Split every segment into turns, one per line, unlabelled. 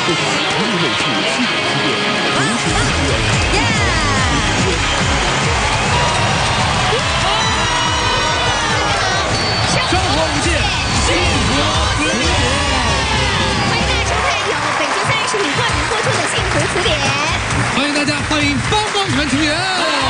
个实力位置幸福区别，同时生活无界，幸福词典。
欢迎大家收看由北京三人食品冠名播出的《幸福词典》。
欢迎大家，欢迎帮帮团成员。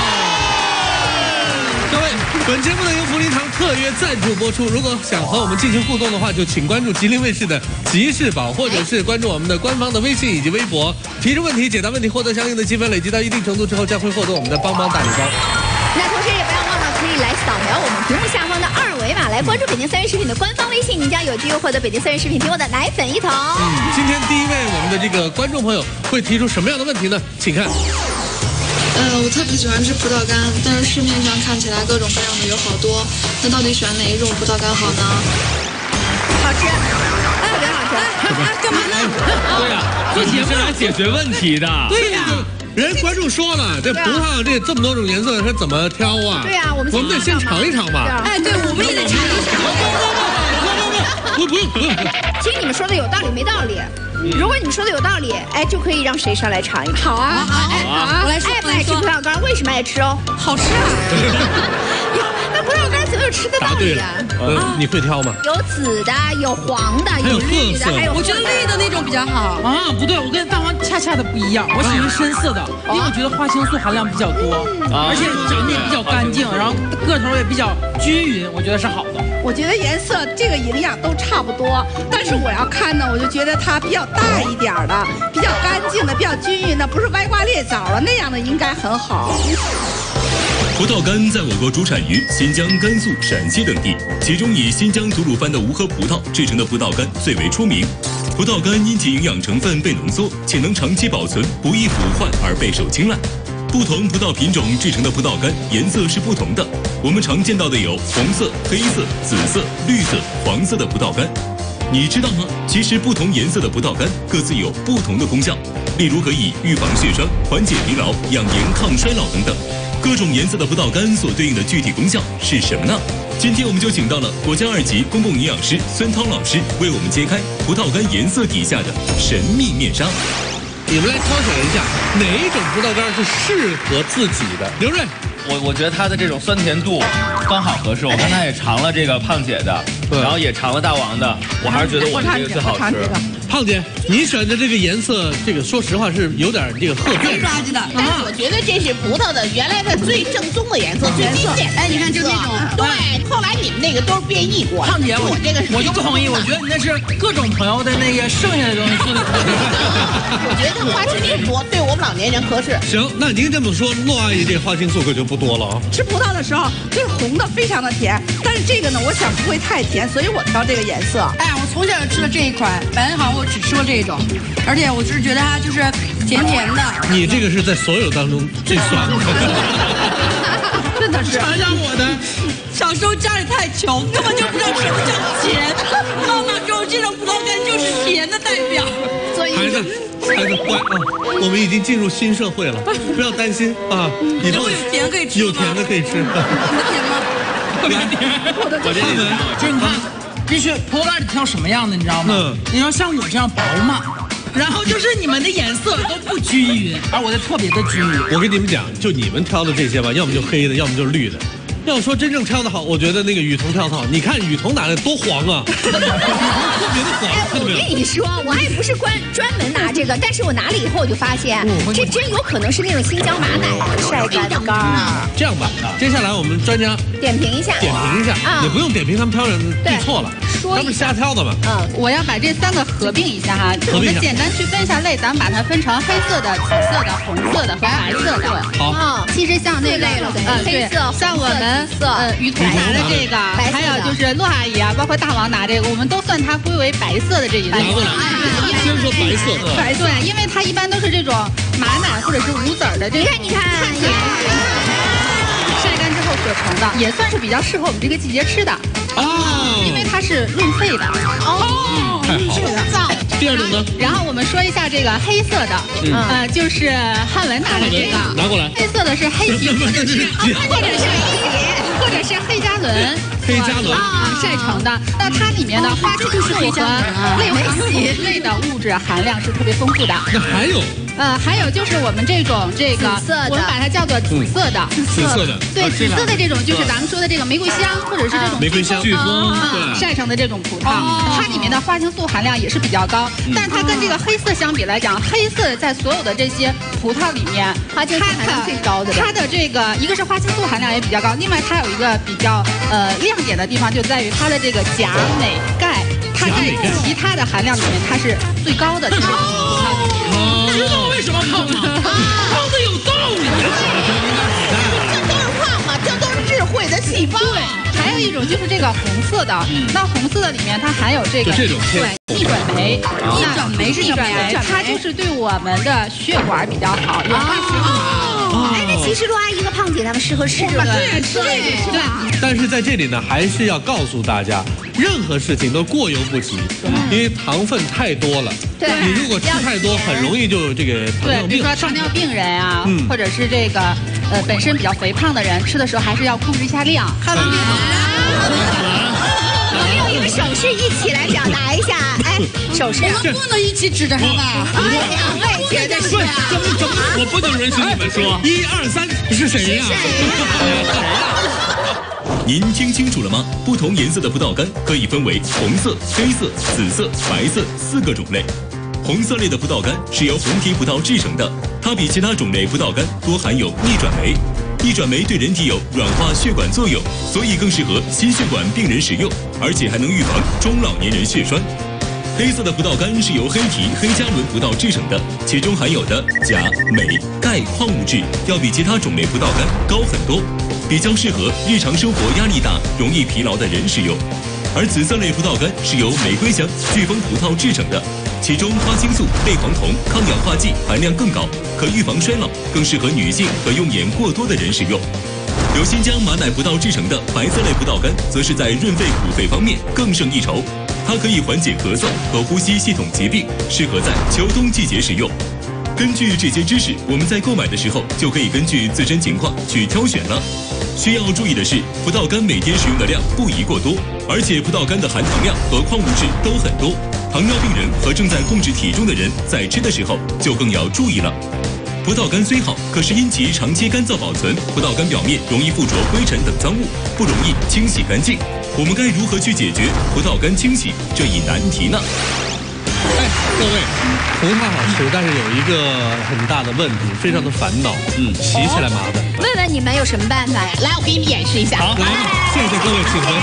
各位，本节目呢由福林堂特约赞助播出。如果想和我们进行互动的话，就请关注吉林卫视的吉事宝，或者是关注我们的官方的微信以及微博，提出问题、解答问题，获得相应的积分，累积到一定程度之后，将会获得我们的帮帮大礼包。
那同时也不要忘了可以来扫描我们屏幕下方的二维码，来关注北京三人食品的官方微信，您将有机会获得北京三人食品提供的奶粉1桶。
今天第一位我们的这个观众朋友会提出什么样的问题呢？请看。
我特别喜欢吃葡萄干，但是市面上看起来各种各样的有好多，那到底选哪一种葡萄干好呢？
好吃，特别好吃。
干嘛呢？
对呀，做节目是来解决问题的。
对呀。
人观众说了，这葡萄这么多种颜色，它怎么挑啊？
对呀，我们
得先尝一尝吧。
哎，对，我们也得尝一尝。
不用。
其实你们说的有道理没道理？如果你们说的有道理，哎，就可以让谁上来尝一尝。好啊，
好，我来说。
爱不爱吃葡萄干？为什么爱吃哦？
好吃啊！
那葡萄干怎么有吃的道理啊？
你会挑吗？
有紫的，有黄的，有绿的，还有
我觉得绿的那种比较好
啊。不对，我跟大王恰恰的不一样，我喜欢深色的，因为我觉得花青素含量比较多，而且长得也比较干净，然后个头也比较均匀，我觉得是好的。
我觉得颜色这个营养都差不多，但是我要看呢，我就觉得它比较大一点的，比较干净的，比较均匀的，不是歪瓜裂枣了那样的，应该很好。
葡萄干在我国主产于新疆、甘肃、陕西等地，其中以新疆吐鲁番的无核葡萄制成的葡萄干最为出名。葡萄干因其营养成分被浓缩，且能长期保存，不易腐坏而备受青睐。不同葡萄品种制成的葡萄干颜色是不同的，我们常见到的有红色、黑色、紫色、绿色、黄色的葡萄干。你知道吗？其实不同颜色的葡萄干各自有不同的功效，例如可以预防血栓、缓解疲劳、养颜抗衰老等等。各种颜色的葡萄干所对应的具体功效是什么呢？今天我们就请到了国家2级公共营养师孙涛老师，为我们揭开葡萄干颜色底下的神秘面纱。
你们来挑选一下，哪一种葡萄干是适合自己的？刘瑞，
我觉得它的这种酸甜度刚好合适。我刚才也尝了这个胖姐的，然后也尝了大王的，我还是觉得我这个最好吃。
胖姐，你选的这个颜色，这个说实话是有点这个褐变
垃圾的，
但是我觉得这是葡萄的原来的最正宗的颜色，最经典的。
哎，你看就那种，
对，后来你们那个都是变异过。
胖姐，
我这个
我就不同意，我觉得你那是各种朋友的那个剩下的东西做的。
我觉得花青素多，对我们老年人合适。
行，那您这么说，骆阿姨这花青素可就不多了啊。
吃葡萄的时候，这个红的非常的甜，但是这个呢，我想不会太甜，所以我挑这个颜色。
哎，我从小就吃了这一款，本来好像我只吃过这种，而且我就是觉得它就是甜甜的。
你这个是在所有当中最酸的。
真的是。
尝尝我的。
小时候家里太穷，根本就不知道什么叫甜。妈妈说这种葡萄干就是甜的代表。
孩子乖啊！我们已经进入新社会了，不要担心啊！以后
有甜可以吃，
有甜的可以吃。
你的甜吗？
特别甜。就是你看，必须葡萄干得挑什么样的，你知道吗？你要像我这样饱满，然后就是你们的颜色都不均匀，而我的特别的均匀。
我跟你们讲，就你们挑的这些吧，要么就黑的，要么就是绿的。要说真正挑的好，我觉得那个雨桐挑的好。你看雨桐拿的多黄啊，特别的黄，看到没有？
我跟你说，我还不是专门拿这个，但是我拿了以后我就发现，这真有可能是那种新疆马奶晒干的干儿。
这样吧，接下来我们专家
点评一下，
也不用点评他们挑人记错了，他们瞎挑的嘛。
我要把这3个合并一下哈，我们简单区分一下类，咱们把它分成黑色的、紫色的、红色的和白色的。
好，
其实像那个
黑色，
像我们雨桐拿的这个，还有就是骆阿姨啊，包括大王拿这个，我们都算它归为白色的这一类。
拿过来，先说白色。
白色，因为它一般都是这种马奶或者是无籽儿的这种。
你看，
晒干之后所成的，也算是比较适合我们这个季节吃的。因为它是润肺的。
太好了。第二种呢？
然后我们说一下这个黑色的，就是汉文拿的这个，
拿过来。
黑色的是黑吉，或者是黑加仑，
黑加仑
晒成的。那它里面的花青素和类黄酮类的物质含量是特别丰富的。
那还有？
还有就是我们这种我们把它叫做紫色的，对，紫色的这种就是咱们说的这个玫瑰香，或者是这种
玫瑰香飓风
晒成的这种葡萄，它里面的花青素含量也是比较高，但是它跟这个黑色相比来讲，黑色在所有的这些葡萄里面，
花青素含量最高的，
它的这个一个是花青素含量也比较高，另外它有一个比较亮点的地方就在于它的这个钾、镁、钙，它在其他的含量里面它是最高的。这个葡萄里面。
知道为什么胖吗？胖的有道理。
这都是胖嘛，这都是智慧的细胞。
对，还有一种就是这个红色的，那红色的里面它含有这个
这种
对逆转酶。逆转酶是什么呀？它就是对我们的血管比较好，有化血管。
哎，那其实陆阿姨和胖姐她们适合吃这个，
对，吃这个是吧？
但是在这里呢，还是要告诉大家，任何事情都过犹不及，因为糖分太多了。
对，
你如果吃太多，很容易就有这个糖尿病。
比如说糖尿病人啊，或者是这个本身比较肥胖的人，吃的时候还是要控制一下量。
我们用一个手势一起来表达一下，哎，手势。
我们不能一起指着他吧？
两位觉得是？
怎么？
我不能允许你们说。
1、2、3，是谁呀？
您听清楚了吗？不同颜色的葡萄干可以分为红色、黑色、紫色、白色4个种类。红色类的葡萄干是由红皮葡萄制成的，它比其他种类葡萄干多含有逆转酶。逆转酶对人体有软化血管作用，所以更适合心血管病人食用，而且还能预防中老年人血栓。黑色的葡萄干是由黑皮黑加仑葡萄制成的，其中含有的钾、镁、钙矿物质要比其他种类葡萄干高很多，比较适合日常生活压力大、容易疲劳的人食用。而紫色类葡萄干是由玫瑰香飓风葡萄制成的，其中花青素、类黄酮、抗氧化剂含量更高，可预防衰老，更适合女性和用眼过多的人食用。由新疆马奶葡萄制成的白色类葡萄干，则是在润肺补肺方面更胜一筹。它可以缓解咳嗽和呼吸系统疾病，适合在秋冬季节食用。根据这些知识，我们在购买的时候就可以根据自身情况去挑选了。需要注意的是，葡萄干每天食用的量不宜过多，而且葡萄干的含糖量和矿物质都很多。糖尿病人和正在控制体重的人在吃的时候就更要注意了。葡萄干虽好，可是因其长期干燥保存，葡萄干表面容易附着灰尘等脏物，不容易清洗干净。我们该如何去解决葡萄干清洗这一难题呢？
哎，各位，葡萄好吃，但是有一个很大的问题，非常的烦恼，洗起来麻烦。
问问你们有什么办法呀？
来，我给你们演示一下。
好，来吧，谢谢各位，请回。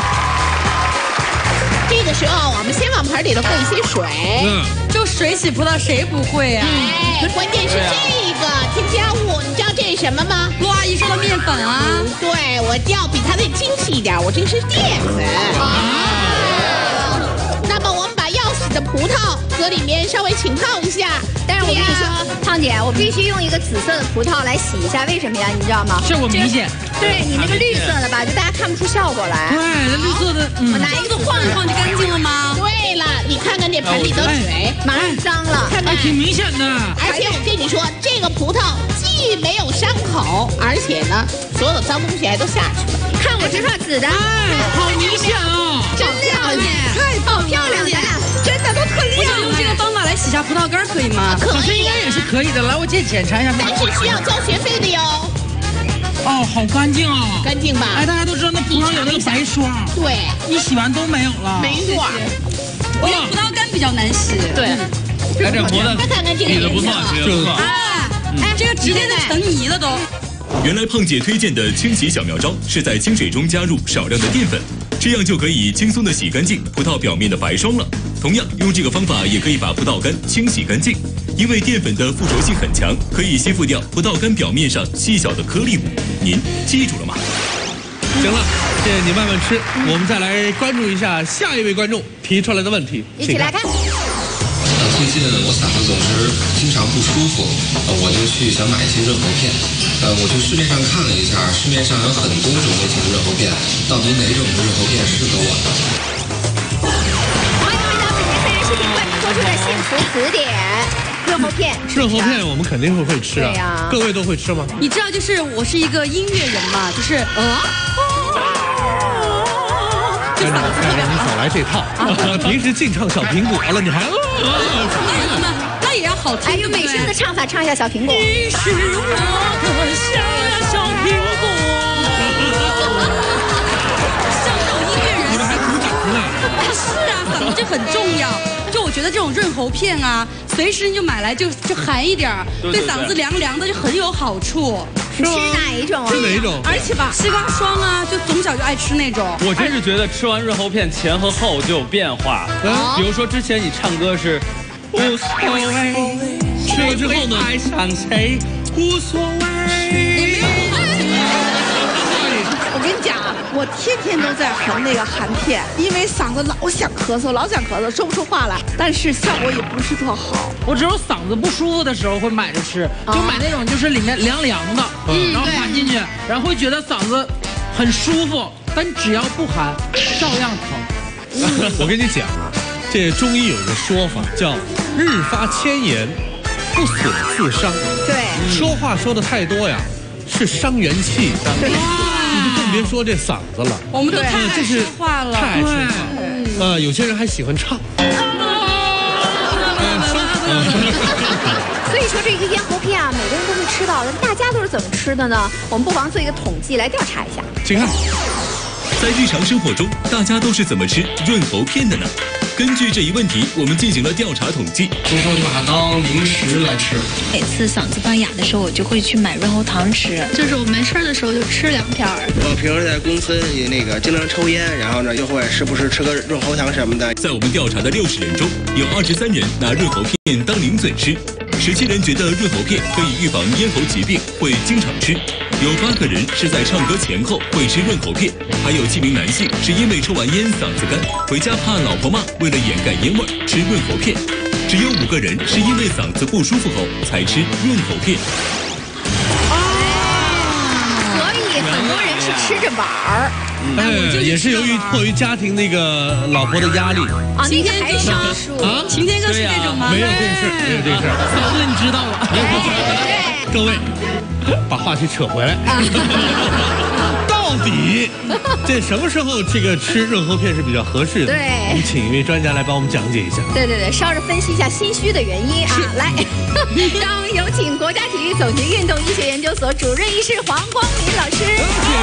这个时候，我们先往盆里头放一些水。
就水洗葡萄谁不会啊？
哎，关键是这个添加物，你知道这是什么吗？
陆阿姨说的面粉啊。
对，我要比它那精细一点，我这是淀粉。那么我们把要洗的葡萄搁里面稍微浸泡一下。
但是我跟你说，胖姐，我必须用一个紫色的葡萄来洗一下，为什么呀？你知道吗？
效果明显。
对你那个绿色的吧，就大家看不出效果来。
对，那绿色的，
我拿一个晃一晃就干净了吗？
对了，你看看这盆里的水，
马上脏了，
看看
挺明显的。
而且我跟你说，这个葡萄既没有伤口，而且呢，所有的脏东西还都下去了。
看我这块紫的，
好明显啊，
真亮眼，太好漂亮，咱俩真的都特亮。
我想用这个方法来洗下葡萄干，可以吗？
可以，
应该也是可以的。来，我检查一下。
但是需要交学费的哟。
哦，好干净啊，
干净吧？
哎，大家都知道那葡萄有那个白霜，
对，
一洗完都没有了。
没错。
我觉得葡萄干比较难洗。
对。
哎，这葡萄
看看这个
洗的不错，洗的不错。
哎，这个直接就成泥了都。
原来胖姐推荐的清洗小妙招是在清水中加入少量的淀粉，这样就可以轻松的洗干净葡萄表面的白霜了。同样，用这个方法也可以把葡萄干清洗干净，因为淀粉的附着性很强，可以吸附掉葡萄干表面上细小的颗粒物。您记住了吗？
行了，谢谢你慢慢吃。我们再来关注一下下一位观众提出来的问题，
一起来看。
最近我嗓子总是经常不舒服，我就去想买一些润喉片。我去市面上看了一下，市面上有很多种类型的润喉片，到底哪种润喉片适合我呢？
欢迎回到北京3人视频冠名播出的《幸福词典》润喉片。
润喉片我们肯定会吃啊，
对呀，
各位都会吃吗？
你知道，就是我是一个音乐人嘛，就是
看着你少来这套，平时净唱小苹果了，你还
那也要好听。
哎，用美声的唱法唱一下小苹果。
你是我的小苹果。
像这种音乐人，
你们还鼓掌呢？
是啊，嗓子这很重要。就我觉得这种润喉片啊，随时你就买来就含一点，对嗓子凉凉的就很有好处。
你吃哪一种啊？
吃哪一种？
而且吧，西瓜霜啊，就从小就爱吃那种。
我真是觉得吃完润喉片前和后就有变化。比如说之前你唱歌是无所谓，
吃了之后呢？
爱上谁无所谓。
我跟你讲啊，我天天都在含那个含片，因为嗓子老想咳嗽，说不出话来，但是效果也不是特好。
我只有嗓子不舒服的时候会买着吃，就买那种就是里面凉凉的，然后含进去，然后会觉得嗓子很舒服，但只要不含，照样疼。
我跟你讲啊，这中医有一个说法叫“日发千言，不损自伤”。
对，
说话说的太多呀，是伤元气。
对。
你就更别说这嗓子了，
我们都太爱说话了，
太爱说话。有些人还喜欢唱。
所以说这个咽喉片啊，每个人都会吃到的，大家都是怎么吃的呢？我们不妨做一个统计来调查一下。
请看，
在日常生活中，大家都是怎么吃润喉片的呢？根据这一问题，我们进行了调查统计。
通常就把它当零食来吃。
每次嗓子发哑的时候，我就会去买润喉糖吃。就是我没事的时候就吃2片。
我平时在公司也经常抽烟，然后呢就会时不时吃个润喉糖什么的。
在我们调查的60人中，有23人拿润喉片当零嘴吃，17人觉得润喉片可以预防咽喉疾病，会经常吃。有8个人是在唱歌前后会吃润喉片，还有7名男性是因为抽完烟嗓子干，回家怕老婆骂，为了掩盖烟味吃润喉片。只有5个人是因为嗓子不舒服后才吃润喉片。
所以很多人是吃着玩儿。
也是迫于家庭那个老婆的压力。
啊，那个还上书
啊？
晴天哥是这种吗？
没有这事，没有这事。
嫂子，你知道了。
各位，把话题扯回来。到底这什么时候这个吃润喉片是比较合适的？
对，
我们请一位专家来帮我们讲解一下。
对，稍着分析一下心虚的原因啊。来，让我们有请国家体育总局运动医学研究所主任医师黄光民老师。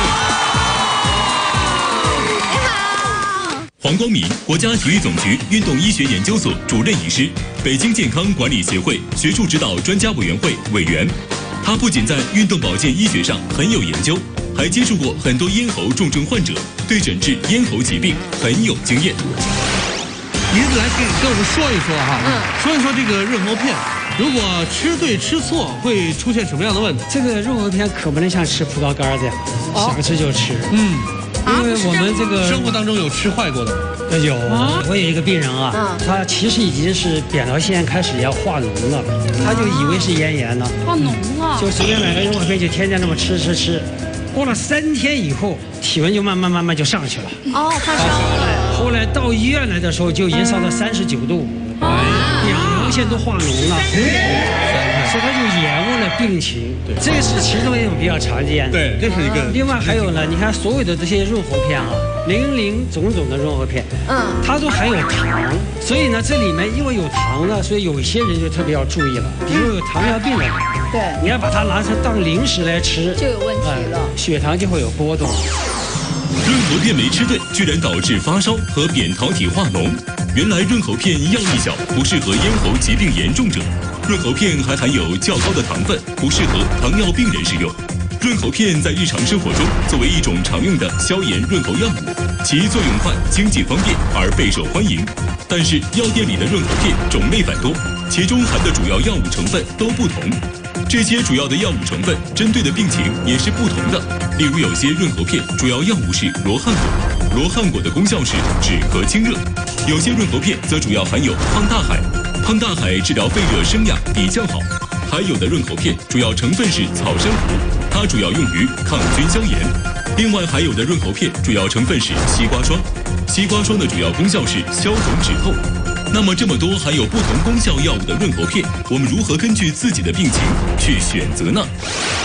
你好。
黄光民，国家体育总局运动医学研究所主任医师，北京健康管理协会学术指导专家委员会委员。他不仅在运动保健医学上很有研究，还接触过很多咽喉重症患者，对诊治咽喉疾病很有经验。
您来跟我们说一说哈，说一说这个润喉片，如果吃对吃错会出现什么样的问题？
这个润喉片可不能像吃葡萄干这样，想吃就吃。因为我们这个
生活当中有吃坏过的吗？
有，我有一个病人啊，他其实已经是扁桃腺开始要化脓了，他就以为是咽炎了，
化脓了，
就随便买个润喉片就天天这么吃，过了3天以后，体温就慢慢就上去了。
哦，发烧了。
后来到医院来的时候就已经烧到39度，扁桃腺都化脓了。所以他就延误了病情，这个是其中一种比较常见的。
对，这是一个。
另外还有呢，你看所有的这些润喉片啊，林总的润喉片，它都含有糖，所以呢，这里面因为有糖呢，所以有一些人就特别要注意了，比如有糖尿病的人，
对，
你要把它拿成当零食来吃，
就有问题了，
血糖就会有波动。
润喉片没吃对，居然导致发烧和扁桃体化脓。原来润喉片药力小，不适合咽喉疾病严重者。润喉片还含有较高的糖分，不适合糖尿病人食用。润喉片在日常生活中作为一种常用的消炎润喉药物，其作用快、经济方便而备受欢迎。但是药店里的润喉片种类繁多，其中含的主要药物成分都不同。这些主要的药物成分针对的病情也是不同的。例如有些润喉片主要药物是罗汉果，罗汉果的功效是止咳清热；有些润喉片则主要含有胖大海，胖大海治疗肺热生哑比较好。还有的润喉片主要成分是草珊瑚，它主要用于抗菌消炎。另外还有的润喉片主要成分是西瓜霜，西瓜霜的主要功效是消肿止痛。那么这么多含有不同功效药物的润喉片，我们如何根据自己的病情去选择呢？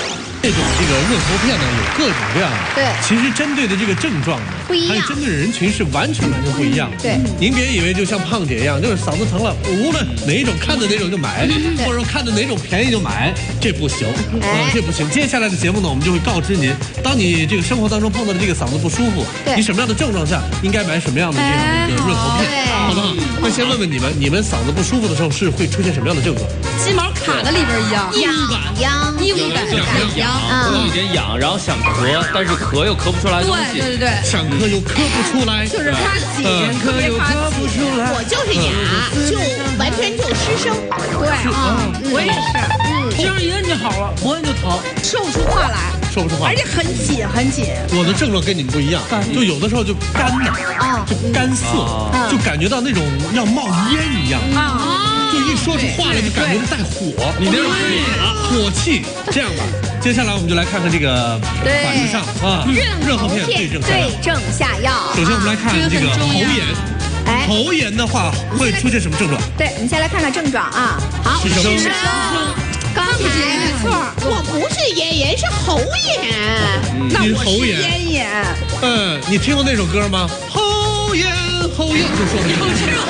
这种润喉片呢有各种各样的，
对，
其实针对的这个症状呢
不一样，
还有针对的人群是完全不一样的。
对，
您别以为就像胖姐一样，就是嗓子疼了，无论哪一种看的哪种就买，或者说看的哪种便宜就买，这不行，这不行。接下来的节目呢，我们就会告知您，当你这个生活当中碰到的这个嗓子不舒服，你什么样的症状下应该买什么样的这样的一个润喉片，好不好？那先问问你们嗓子不舒服的时候是会出现什么样的症状？
鸡毛卡在里边一样，
痒，
异物感，
有一点痒，然后想咳，但是咳又咳不出来东西。
对，
想咳又咳不出来，
就是怕紧，
咳又咳不出来。
我就是哑，就完全就失声。
对，我也是，
这样一摁就好了，不摁就疼，
说不出话来，
说不出话，
而且很紧很紧。
我的症状跟你们不一样，就有的时候就干的，就干涩，就感觉到那种要冒烟一样就一说出话来就感觉带火，你那种火气。这样吧，接下来我们就来看看这个反子上润喉片对
症下药。
首先我们来看这个喉炎，喉炎的话会出现什么症状？
对，我们先来看看症状啊。好，失声。刚才
没错，我不是咽炎，是喉炎。
那我是咽炎。
你听过那首歌吗？喉炎，喉炎，就说你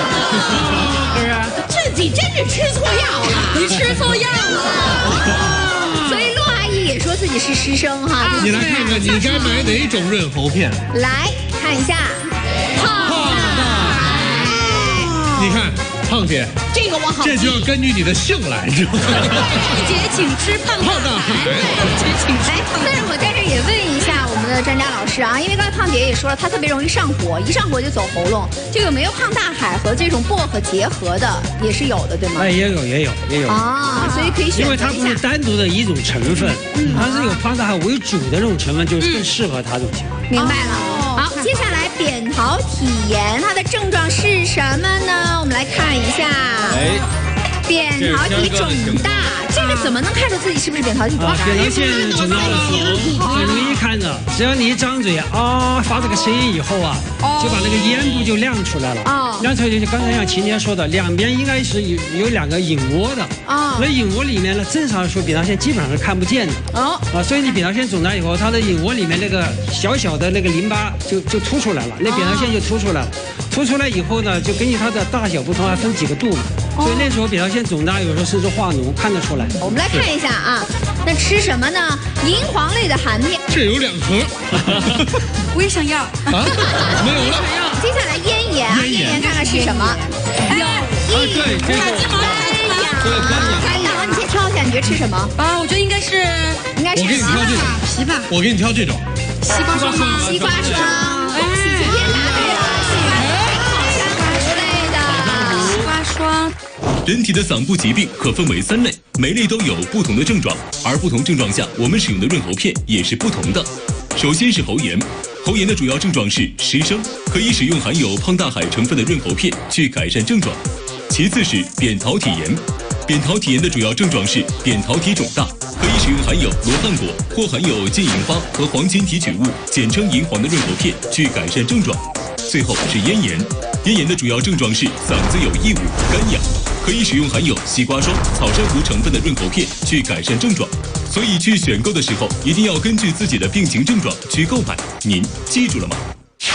自己真是吃错药了，
你吃错药了。
所以陆阿姨也说自己是失声哈。
你来看看，你该买哪种润喉片？
来看一下，胖大海。
你看。胖姐，
这个我好，
这就要根据你的姓来，知道吗？
胖姐请吃胖大海。
但是我在这也问一下我们的专家老师啊，因为刚才胖姐也说了，她特别容易上火，一上火就走喉咙，就有没有胖大海和这种薄荷结合的也是有的，对吗？
也有
啊，所以可以选择一下。
因为它不是单独的一种成分，它是有胖大海为主的这种成分，就是更适合它这种情况。
明白了。好，接下来扁桃体炎，它的症状是什么呢？我们来看一下。扁桃体肿大，这个怎么能看出自己是不是扁桃体肿大？
扁桃腺肿大的时候很容易看着，只要你一张嘴发这个声音以后就把那个咽部就亮出来了。亮出来就刚才像秦年说的，两边应该是有两个隐窝的。那隐窝里面呢，正常来说扁桃腺基本上是看不见的。所以你扁桃腺肿大以后，它的隐窝里面那个小小的那个淋巴就凸出来了，那扁桃腺就凸出来了。凸出来以后呢，就根据它的大小不同，还分几个度嘛。所以那时候扁桃腺肿大，有时候甚至化脓，看得出来。
我们来看一下啊，那吃什么呢？银黄类的含片，
这有2盒，
我也想要
没有了。
接下来咽炎看看是什么？
对，这个
肝痒，你先挑一下，你觉得吃什么？
我觉得应该是
我给你挑这种
枇杷，
我给你挑这种
西瓜霜吗？
西瓜霜，恭喜今天答对了，西瓜类的
西瓜霜。
人体的嗓部疾病可分为3类，每类都有不同的症状，而不同症状下，我们使用的润喉片也是不同的。首先是喉炎，喉炎的主要症状是失声，可以使用含有胖大海成分的润喉片去改善症状。其次是扁桃体炎，扁桃体炎的主要症状是扁桃体肿大，可以使用含有罗汉果或含有金银花和黄金提取物，简称银黄的润喉片去改善症状。最后是咽炎，咽炎的主要症状是嗓子有异物、干痒，可以使用含有西瓜霜、草珊瑚成分的润喉片去改善症状。所以去选购的时候，一定要根据自己的病情症状去购买。您记住了吗？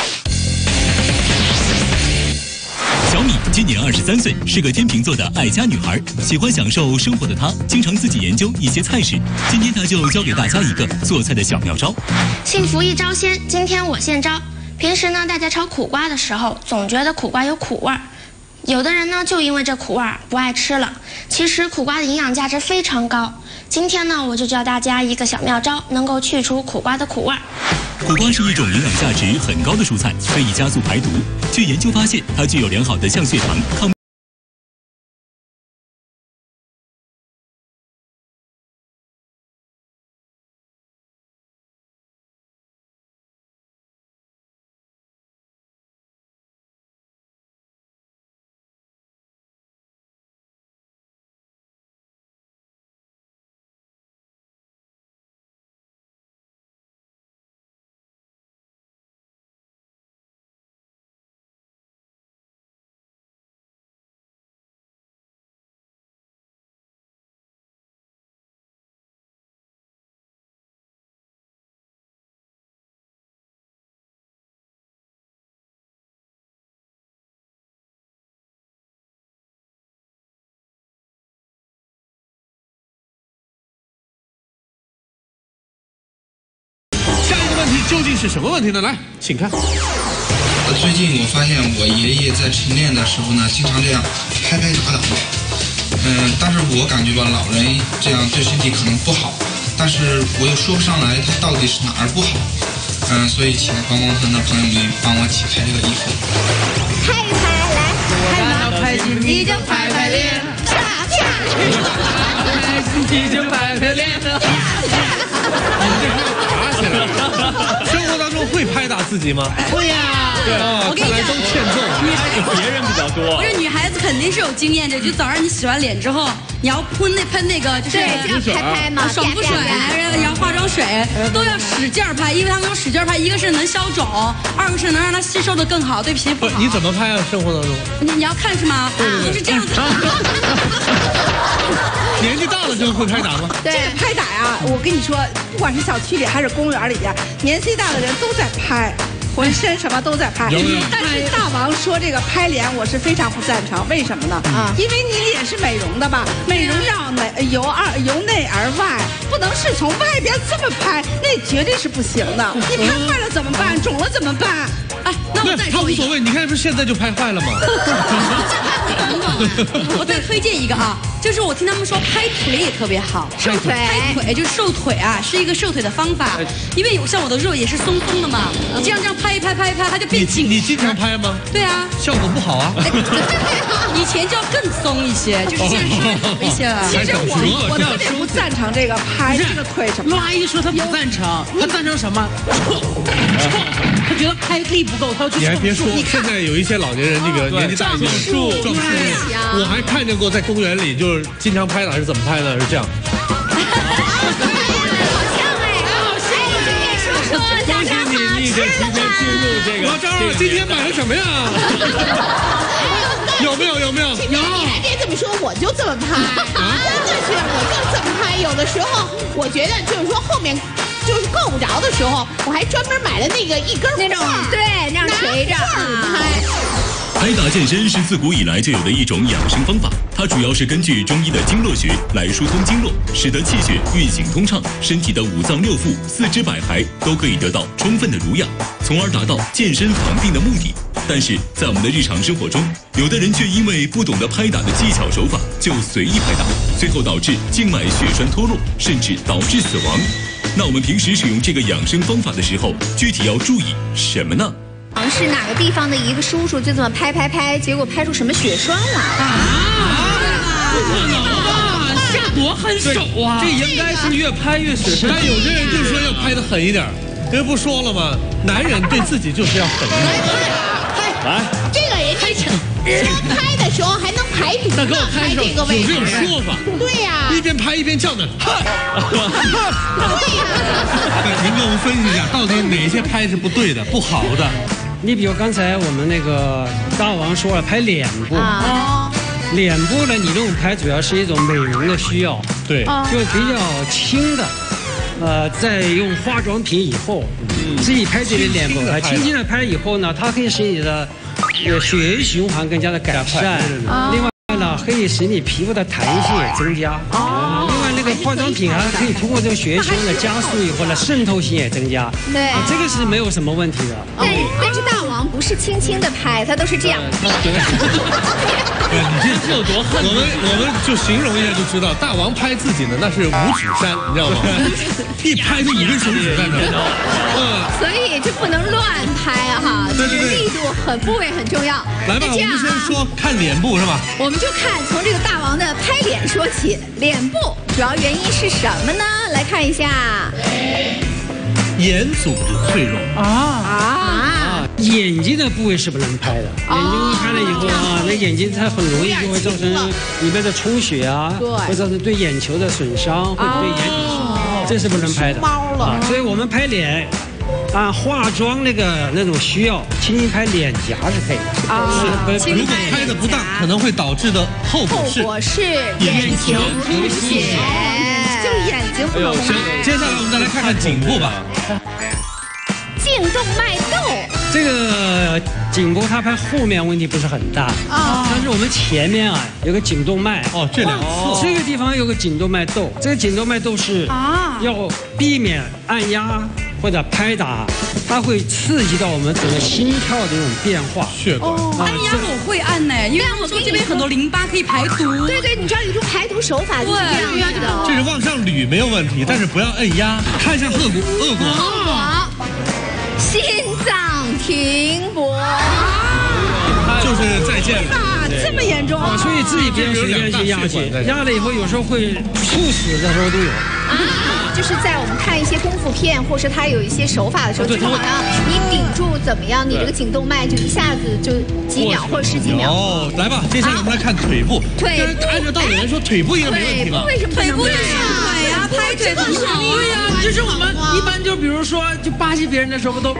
小米今年23岁，是个天秤座的爱家女孩，喜欢享受生活的她，经常自己研究一些菜式。今天她就教给大家一个做菜的小妙招。
幸福一招鲜，今天我现招。平时呢，大家炒苦瓜的时候，总觉得苦瓜有苦味儿，有的人呢就因为这苦味儿不爱吃了。其实苦瓜的营养价值非常高。今天呢，我就教大家一个小妙招，能够去除苦瓜的苦味儿。
苦瓜是一种营养价值很高的蔬菜，可以加速排毒。据研究发现，它具有良好的降血糖、抗
究竟是什么问题呢？来，请看。
最近我发现我爷爷在晨练的时候呢，经常这样拍拍打打。但是我感觉吧，老人这样对身体可能不好，但是我又说不上来他到底是哪儿不好。所以请观光团的朋友们帮我解开这个疑惑。
拍一拍，来，
拍吗？拍心你就拍拍脸，
啪啪。
拍心你就拍拍脸，啪啪。
打起来了。生活当中会拍打自己吗？
会呀。
对啊，看来都欠揍。
别人比较多。
不是女孩子肯定是有经验的，就早上你洗完脸之后，你要喷那个就是
这样拍嘛，
爽肤水，然后化妆水都要使劲拍，因为他们说使劲拍，一个是能消肿，二个是能让它吸收的更好，对皮肤好。
你怎么拍啊？生活当中？
你要看是吗？都是这样子。
年纪大了就会拍打吗？
这个拍打呀，我跟你说，不管是小区里还是公园里边，年纪大的人都在拍。浑身什么都在拍，但是大王说这个拍脸我是非常不赞成，为什么呢？因为你脸是美容的吧，美容要由内而外，不能是从外边这么拍，那绝对是不行的。你拍坏了怎么办？肿了怎么办？
哎，那我再
他无所谓，你看不是现在就拍坏了吗？
我再推荐一个啊，就是我听他们说拍腿也特别好，拍腿就是瘦腿啊，是一个瘦腿的方法。因为有像我的肉也是松松的嘛，你这样拍一拍，它就变紧。
你经常拍吗？
对啊，
效果不好啊。
以前就要更松一些，就是现在稍微好一些了。
其实我特别不赞成这个拍这个腿什么。
陆阿姨说她不赞成，她赞成什么？她觉得拍力不够，她要去。
你还别说，现在有一些老年人这个年纪大一点，撞树。我还看见过在公园里，就是经常拍打是怎么拍的？是这样。
恭喜你，你得提前进入这个。
老张，今天买了什么呀？有没有？
你还别这么说，我就这么拍。真的是，我就这么拍。有的时候，我觉得就是说后面就是够不着的时候，我还专门买了那个一根
那种，对，那样垂着
拍。
拍打健身是自古以来就有的一种养生方法，它主要是根据中医的经络学来疏通经络，使得气血运行通畅，身体的五脏六腑、四肢百骸都可以得到充分的濡养，从而达到健身防病的目的。但是在我们的日常生活中，有的人却因为不懂得拍打的技巧手法，就随意拍打，最后导致静脉血栓脱落，甚至导致死亡。那我们平时使用这个养生方法的时候，具体要注意什么呢？
是哪个地方的一个叔叔就这么拍，结果拍出什么血栓来
下多狠手啊！
这应该是越拍越血栓。但有些人就说要拍得狠一点，因为不说了吗？男人对自己就是要狠一点。
来，这个人家拍的时候还能排毒呢，拍这个位置。
有这种说法。
对呀。
一边拍一边叫呢。
对呀。
您给我们分析一下，到底哪些拍是不对的、不好的？
你比如刚才我们那个大王说了，拍脸部。脸部呢，你这种拍主要是一种美容的需要，
对，
就比较轻的，在用化妆品以后，自己拍自己的脸部，轻轻的拍以后呢，它可以使你的血液循环更加的改善，另外呢，可以使你皮肤的弹性也增加。另外那个化妆品还可以通过这个血液循环的加速以后呢，渗透性也增加。
对，
这个是没有什么问题的。
但是大王不是轻轻的拍，他都是这样。
你这有多恨？我们就形容一下就知道，大王拍自己呢，那是五指山，你知道吗？一拍就5根手指在那。
所以就不能乱拍哈，
对，
力度部位很重要。
来吧，我们先说看脸部是吧？
我们就看从这个大王的拍脸说起，脸部主要原因是什么呢？来看一下，
眼组织脆弱
眼睛的部位是不能拍的，眼睛一拍了以后啊，那眼睛它很容易就会造成里面的充血啊，会造成对眼球的损伤，会对眼底损伤，这是不能拍的。所以我们拍脸，按化妆那种需要，轻轻拍脸颊是可以的。
如果拍的不当，可能会导致的后果是
眼球出血，
就眼睛不能拍。
接下来我们再来看看颈部吧。
颈动脉窦，
这个颈部它拍后面问题不是很大但是我们前面啊有个颈动脉
这两侧
这个地方有个颈动脉窦，这个颈动脉窦是要避免按压或者拍打，它会刺激到我们整个心跳的这种变化。
血管。
按压我会按呢，因为我说这边很多淋巴可以排毒。
对对，你知道有一种排毒手法就是这样的。
这是往上捋没有问题，但是不要按压。看一下恶果。
心脏停搏。
就是再见了。
这么严重啊！
所以自己不要随便去压去，压了以后有时候会猝死的时候都有。
就是在我们看一些功夫片，或是他有一些手法的时候，就是好像你顶住怎么样，你这个颈动脉就一下子就几秒或者10几秒。
哦，来吧，接下来我们来看腿部。
腿部，
按照道理来说，腿部应该没问题吧？
为什么
腿部是腿呀？拍腿很好。对呀，就是我们一般就比如说就巴结别人的时候都。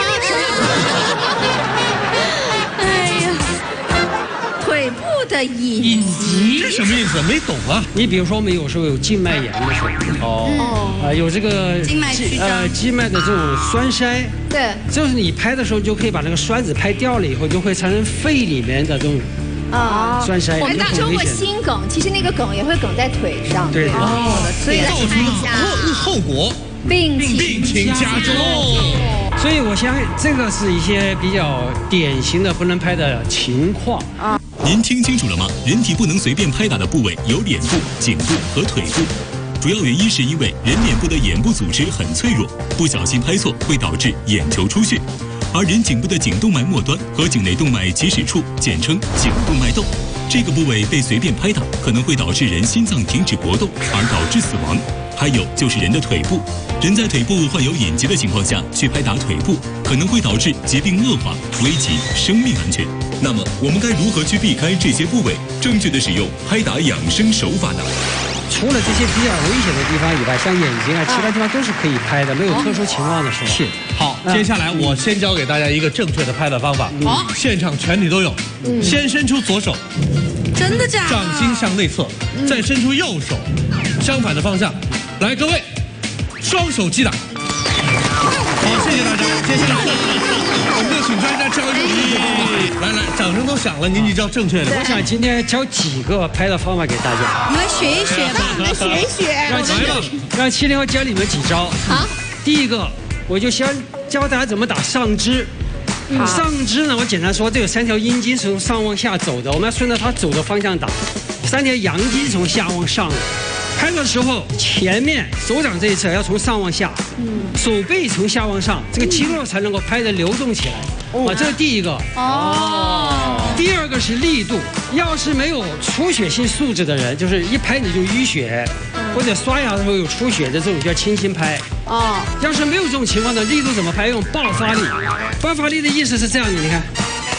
腿部的隐疾，
这什么意思？没懂啊！
你比如说，我们有时候有静脉炎的时候，有这个
静脉曲张，
静脉的这种栓塞，
对，
就是你拍的时候就可以把那个栓子拍掉了以后，就会产生肺里面的这种栓塞。
我们说过心梗，其实那个梗也会梗在腿上，
对。
所以来看一下
后果，
病情
加重。
所以我相信这个是一些比较典型的不能拍的情况啊。
您听清楚了吗？人体不能随便拍打的部位有脸部、颈部和腿部，主要原因是因为人脸部的眼部组织很脆弱，不小心拍错会导致眼球出血，而人颈部的颈动脉末端和颈内动脉起始处，简称颈动脉窦，这个部位被随便拍打，可能会导致人心脏停止搏动而导致死亡。还有就是人的腿部，人在腿部患有隐疾的情况下去拍打腿部，可能会导致疾病恶化，危及生命安全。那么我们该如何去避开这些部位，正确的使用拍打养生手法呢？
除了这些比较危险的地方以外，像眼睛啊，其他地方都是可以拍的，没有特殊情况的时候。
是。好，接下来我先教给大家一个正确的拍的方法。现场全体都有。先伸出左手，
真的假的？
掌心向内侧，再伸出右手，相反的方向。来，各位，双手击打。好，谢谢大家。接下来我们就请专家教一个。来，掌声都响了，您就教正确的。
我想今天教几个拍的方法给大家。
我们来学一学吧，
我们来学一学。
让70后教你们几招。
好，
第一个，我就先教大家怎么打上肢。上肢呢，我简单说，这有3条阴茎是从上往下走的，我们要顺着它走的方向打。3条阳茎从下往上。拍的时候，前面手掌这一侧要从上往下，手背从下往上，这个肌肉才能够拍得流动起来。这是第一个。第二个是力度，要是没有出血性素质的人，就是一拍你就淤血，或者刷牙的时候有出血的这种叫轻轻拍。要是没有这种情况的，力度怎么拍？用爆发力。爆发力的意思是这样的，你看，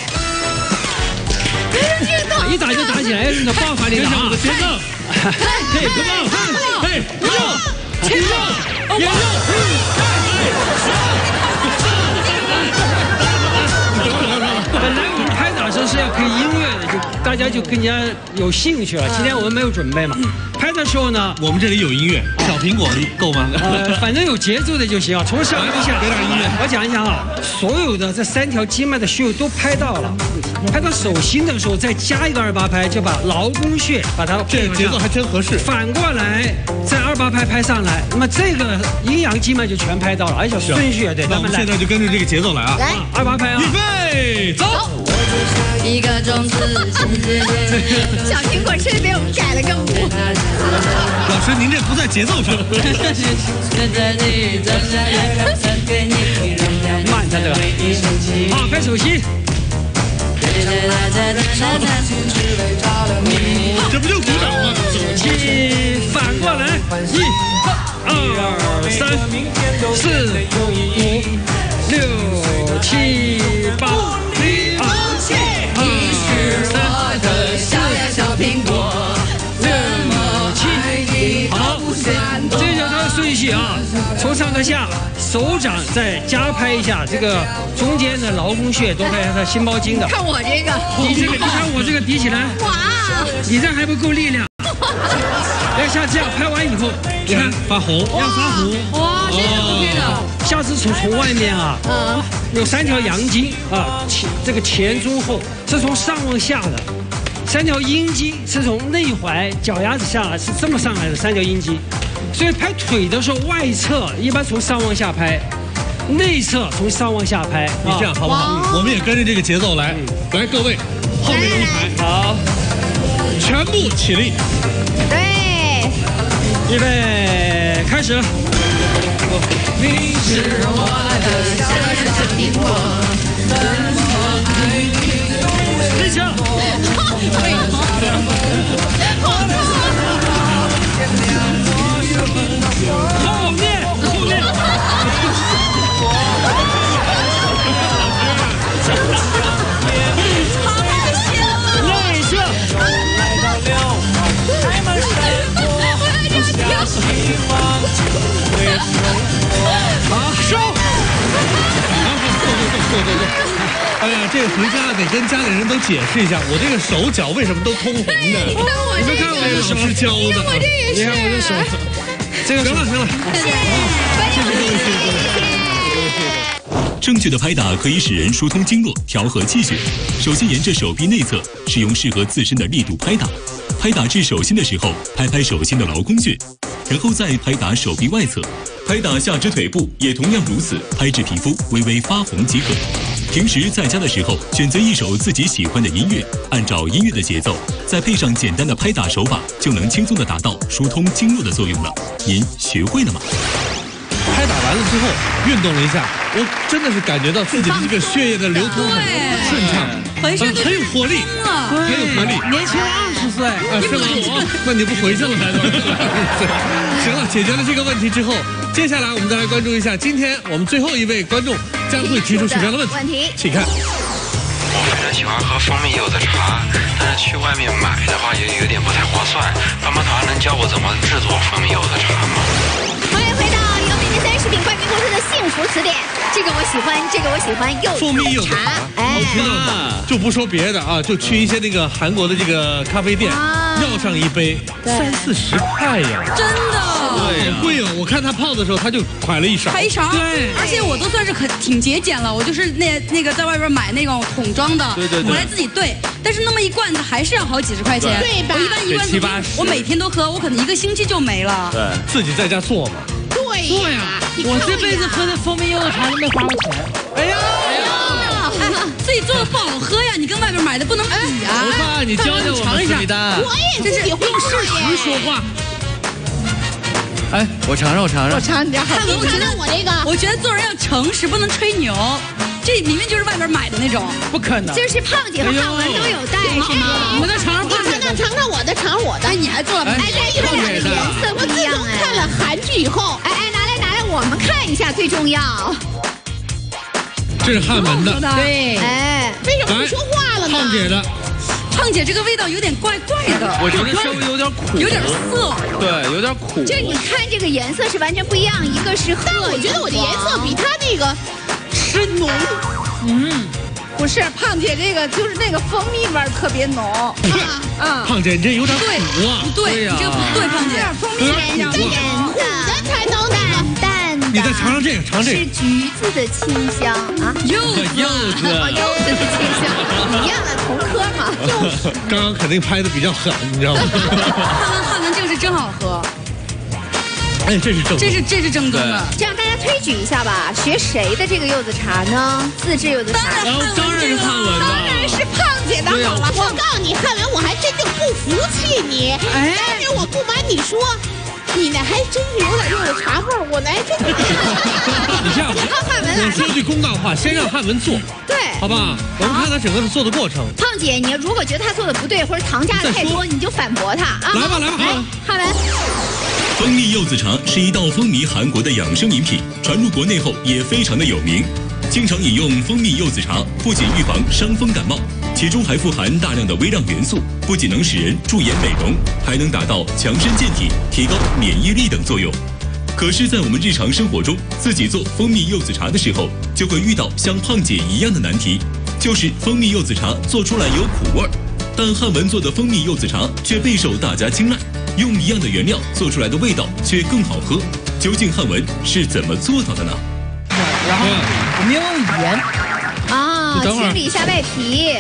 一打就打起来，用爆发力的啊。嘿，come on， 嘿，肉，切肉，眼肉，本来我们拍打的时候是要配音乐的，就大家就更加有兴趣了。今天我们没有准备嘛，拍的时候呢，
我们这里有音乐，小苹果够吗？
反正有节奏的就行啊，从上往下。
给点音乐。
我讲一讲啊，所有的这3条经脉的穴位都拍到了，拍到手心的时候再加一个2-8拍，就把劳宫穴把它
这节奏还真合适。
反过来再2-8拍拍上来，那么这个阴阳经脉就全拍到了，而且顺序对。
那我们现在就跟着这个节奏来啊！
来
，2-8拍啊！
预备，走！
一个种子，
小苹果是被我们改了个舞。
老师，您这不在节奏上。
慢它这个。好，拍手心。
这不就鼓掌吗？
反过来，1、2、3、4、5、6、7、8。
小苹果
好，这叫它的顺序啊，从上到下，手掌再加拍一下这个中间的劳宫穴，多拍一下它心包经的。
看我这个，
你看我这个比起来，
哇，
你这还不够力量。要像这样拍完以后，你看
发红，
要发红。
哇，这个 OK 的。
下次从外面啊，有3条阳经啊，这个前中后是从上往下的，3条阴经是从内踝脚丫子下来，是这么上来的3条阴经。所以拍腿的时候，外侧一般从上往下拍， 内侧从上往下拍。
你这样好不好？我们也跟着这个节奏来。来，各位，后面一排，
好，
全部起立。
对，
预备，开始。
你是我的小日子的我，
立起来。后面。内侧。好，收。
坐。哎呀，这个回家得跟家里人都解释一下，我这个手脚为什么都通红的？你们看我这老师教的，
我这也是。
你看我这手，这个
行了。
正确的拍打可以使人疏通经络，调和气血。首先沿着手臂内侧，使用适合自身的力度拍打。拍打至手心的时候，拍拍手心的劳宫穴，然后再拍打手臂外侧。拍打下肢腿部也同样如此，拍至皮肤微微发红即可。平时在家的时候，选择一首自己喜欢的音乐，按照音乐的节奏，再配上简单的拍打手法，就能轻松地达到疏通经络的作用了。您学会了吗？
拍打完了之后，运动了一下，我真的是感觉到自己的这个血液的流通很顺畅，很有活力，很有活力。
年轻20岁，
是吗？那你不回去了才对。行了，解决了这个问题之后，接下来我们再来关注一下今天我们最后一位观众将会提出什么样的问题，请看。
我非常喜欢喝蜂蜜柚子茶，但是去外面买的话也有点不太划算。棒棒糖能教我怎么制作蜂蜜柚子茶吗？
欢迎回到由美丽3食品冠名播出的幸福词典。这个我喜欢，这个我喜欢，
蜂蜜柚子茶。就不说别的啊，就去一些那个韩国的这个咖啡店，要上一杯30-40块呀，
真的。
对，好贵哦！我看他泡的时候，他就㧟了一勺，
拍一勺。对，而且我都算是挺节俭了，我就是那个在外边买那种桶装的，我来自己兑。但是那么一罐子还是要好几十块钱，
对吧？
我一般一罐子我每天都喝，我可能1个星期就没了。
对，自己在家做嘛。
对呀，
我这辈子喝的蜂蜜柚子茶都没花过钱。
哎呀！自己做的不好喝呀，你跟外边买的不能比啊！
不怕，你教教我们思密达。
我也自己会
用事实说话。
哎，我尝尝。
我尝你家好。
我觉得我这个，我觉得做人要诚实，不能吹牛。这明明就是外边买的那种，
不可能。
这是胖姐和汉文都有带是吗？
我再尝尝胖姐的，
尝尝我的，尝尝我的。
哎，你还做了？
哎，这一会儿颜色不一样哎。
看了韩剧以后，
哎，拿来，我们看一下最重要。
这是汉文的，
对，哎，
为什么不说话了呢？
胖姐的，
胖姐这个味道有点怪怪的，
我觉得稍微有点苦，
有点涩，
对，有点苦。
就你看这个颜色是完全不一样，一个是褐，
但我觉得我的颜色比它那个是浓。
不是胖姐这个就是那个蜂蜜味特别浓
啊！胖姐你这有点苦啊！
不对，你这个不对，胖姐，
蜂蜜
甜
苦的才能
淡的。
你再尝尝这个，尝这个
是橘子的清香啊，
柚子
的清香，一样的同科嘛。
刚刚肯定拍的比较狠，你知道吗？
汉文这个是真好喝。
哎，这是正宗，
这是正宗的。
这样大家推举一下吧，学谁的这个柚子茶呢？自制柚子茶，
当然是汉文的，
当然是胖姐的好了。我告诉你，汉文，我还真就不服气你。哎，但是我不瞒你说，你那还真是有点柚子茶味儿，我那还真。
你这样，我说句公道话，先让汉文做，
对，
好吧？我们看他整个的做的过程。
胖姐，你如果觉得他做的不对，或者糖加的太多，你就反驳他啊。
来吧，
汉文。
蜂蜜柚子茶是一道风靡韩国的养生饮品，传入国内后也非常的有名。经常饮用蜂蜜柚子茶，不仅预防伤风感冒，其中还富含大量的微量元素，不仅能使人驻颜美容，还能达到强身健体、提高免疫力等作用。可是，在我们日常生活中，自己做蜂蜜柚子茶的时候，就会遇到像胖姐一样的难题，就是蜂蜜柚子茶做出来有苦味儿，但汉文做的蜂蜜柚子茶却备受大家青睐。用一样的原料做出来的味道却更好喝，究竟汉文是怎么做到的呢？
然后我们要用盐
啊，清理一下外皮。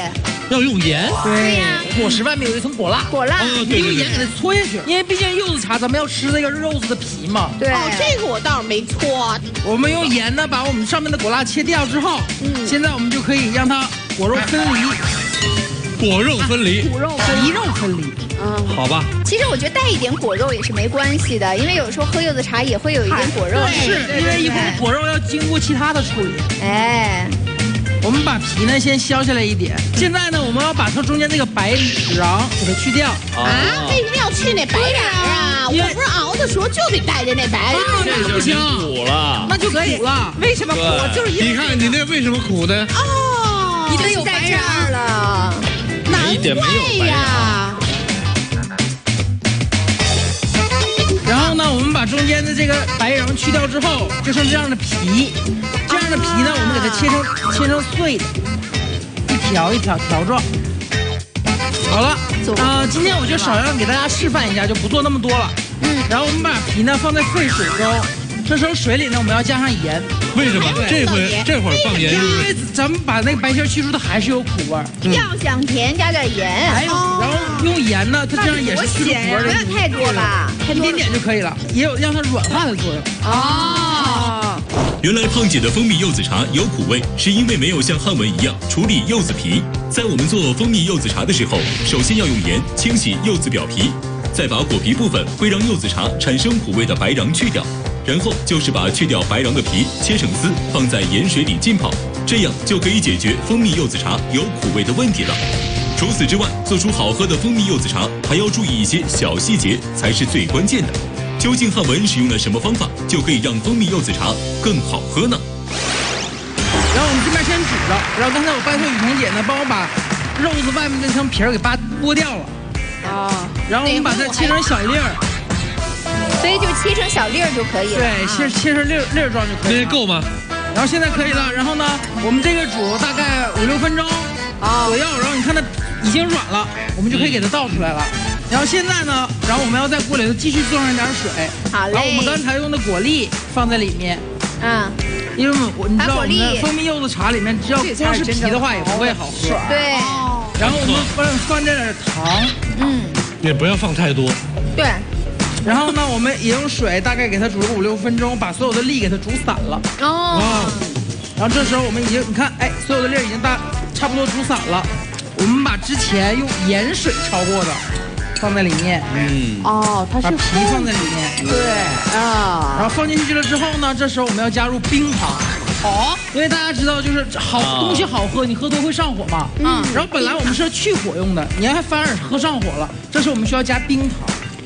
要用盐。
对呀，果实外面有一层果蜡，你用盐给它搓下去，因为毕竟柚子茶咱们要吃那个柚子的皮嘛。
对，这个我倒是没搓。
我们用盐呢，把我们上面的果蜡切掉之后，现在我们就可以让它果肉分离。
果肉分离，
皮肉分离。
好吧。
其实我觉得带一点果肉也是没关系的，因为有时候喝柚子茶也会有一点果肉。
是因为一会儿果肉要经过其他的处理。
哎，
我们把皮呢先削下来一点。现在呢，我们要把它中间那个白瓤给它去掉。
为什么要去那白瓤啊？我不是熬的时候就得带着那白瓤。
这就是苦了，
那就苦了。
为什么苦？就是因为
你看你那为什么苦呢？
你得有在这儿了。
一点没有白
呀。
然后呢，我们把中间的这个白瓤去掉之后，就剩这样的皮。这样的皮呢，我们给它切成碎的，一条一条条状。好了，今天我就少量给大家示范一下，就不做那么多了。然后我们把皮呢放在沸水中，这时候水里呢我们要加上盐。
为什么？这会儿放盐？
因为咱们把那个白皮去除，它还是有苦味儿。
要想甜，加点盐。
然后用盐呢，它这样也是去除苦味的。
不要太多吧，
一点点就可以了，也有让它软化的作用。
原来胖姐的蜂蜜柚子茶有苦味，是因为没有像汉文一样处理柚子皮。在我们做蜂蜜柚子茶的时候，首先要用盐清洗柚子表皮，再把果皮部分会让柚子茶产生苦味的白瓤去掉，然后就是把去掉白瓤的皮切成丝，放在盐水里浸泡，这样就可以解决蜂蜜柚子茶有苦味的问题了。除此之外，做出好喝的蜂蜜柚子茶还要注意一些小细节，才是最关键的。究竟汉文使用了什么方法，就可以让蜂蜜柚子茶更好喝呢？
然后我们这边先煮了，然后刚才我拜托雨桐姐呢，帮我把肉子外面那层皮儿给剥掉了。然后我们把它切成小粒儿。
所以就切成小粒儿就可以了。
对，切成粒儿状就可以了。
这够吗？
然后现在可以了。然后呢，我们这个煮大概5-6分钟左右，然后你看它已经软了，我们就可以给它倒出来了。然后现在呢，然后我们要在锅里头继续做上一点水。
好嘞。
然后我们刚才用的果粒放在里面。因为你知道我们的蜂蜜柚子茶里面，只要光是皮的话也不会好喝。
对。
然后我们放这点糖。
也不要放太多。
对。
然后呢，我们也用水大概给它煮个5-6分钟，把所有的粒给它煮散了。然后这时候我们已经，你看，所有的粒已经差不多煮散了。我们把之前用盐水焯过的放在里面。
它是
把皮放在里面。
对
然后放进去了之后呢，这时候我们要加入冰糖。因为大家知道，就是东西好喝，你喝多会上火嘛。然后本来我们是去火用的，你要反而喝上火了，这时候我们需要加冰糖。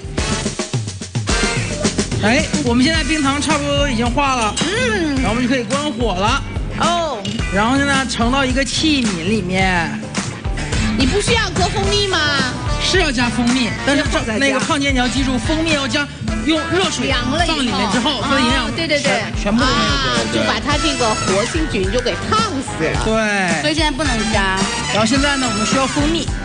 我们现在冰糖差不多都已经化了，然后我们就可以关火了。然后现在盛到一个器皿里面。
你不需要搁蜂蜜吗？
是要加蜂蜜，但是那个胖姐你要记住，蜂蜜要用热水放里面之后，所以营养全部都没有，
就把它这个活性菌就给烫死了。
对，
所以现在不能加。
然后现在呢，我们需要蜂蜜。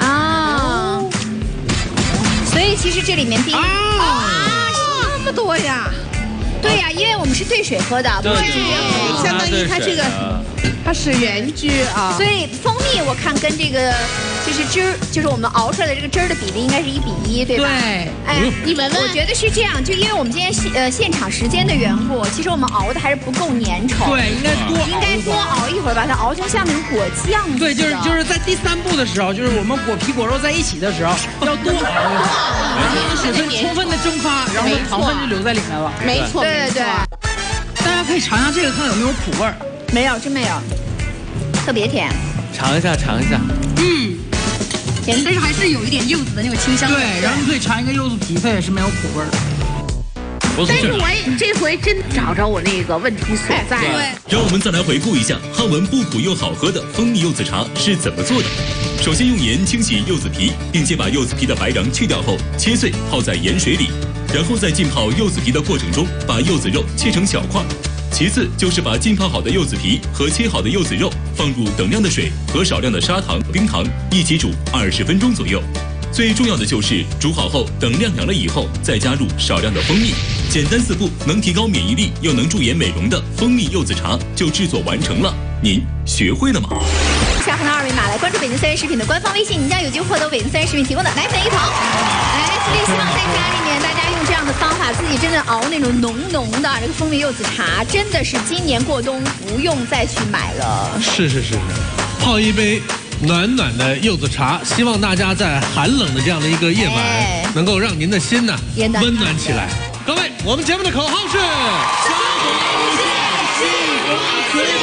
所以其实这里面
那么多呀。
对呀，因为我们是兑水喝的，不是直接喝。
相当于它这个它是原汁啊。
所以蜂蜜我看跟这个就是汁儿，就是我们熬出来的这个汁儿的比例应该是1比1，对吧？
对。
你闻闻。我觉得是这样，就因为我们今天现场时间的缘故，其实我们熬的还是不够粘稠。
对，应该
多熬一会儿，把它熬成像那种果酱。
对，就是在第3步的时候，就是我们果皮果肉在一起的时候，要多熬一会儿，然后让水分充分的蒸发，然后糖分就留在里面了。
没错。
对。
大家可以尝一下这个，看有没有苦味儿。
没有，真没有，特别甜。
尝一下。
甜，但是还是有一点柚子的那种清香。
对，然后你可以尝一个柚子皮，它也是没有苦味儿的。
但是我这回真找着我那个问题所在了。
让我们再来回顾一下汉文不苦又好喝的蜂蜜柚子茶是怎么做的。首先用盐清洗柚子皮，并且把柚子皮的白瓤去掉后切碎，泡在盐水里，然后在浸泡柚子皮的过程中，把柚子肉切成小块。其次就是把浸泡好的柚子皮和切好的柚子肉放入等量的水和少量的砂糖、冰糖一起煮20分钟左右。最重要的就是煮好后等晾凉了以后，再加入少量的蜂蜜。简单4步，能提高免疫力又能驻颜美容的蜂蜜柚子茶就制作完成了。您学会了吗？
下方的2维码来关注。 北京3人食品的官方微信，你将有机会获得北京3人食品提供的奶粉1桶。所以希望在家里面大家用这样的方法，自己真的熬那种浓浓的这个蜂蜜柚子茶，真的是今年过冬不用再去买了。
是，泡一杯暖暖的柚子茶，希望大家在寒冷的这样的一个夜晚，能够让您的心呢温暖起来。各位，我们节目的口号是：生活无限，幸福滋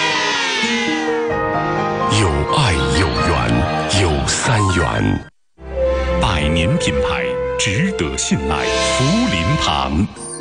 点。有爱有缘有3元，100年品牌值得信赖，福临堂。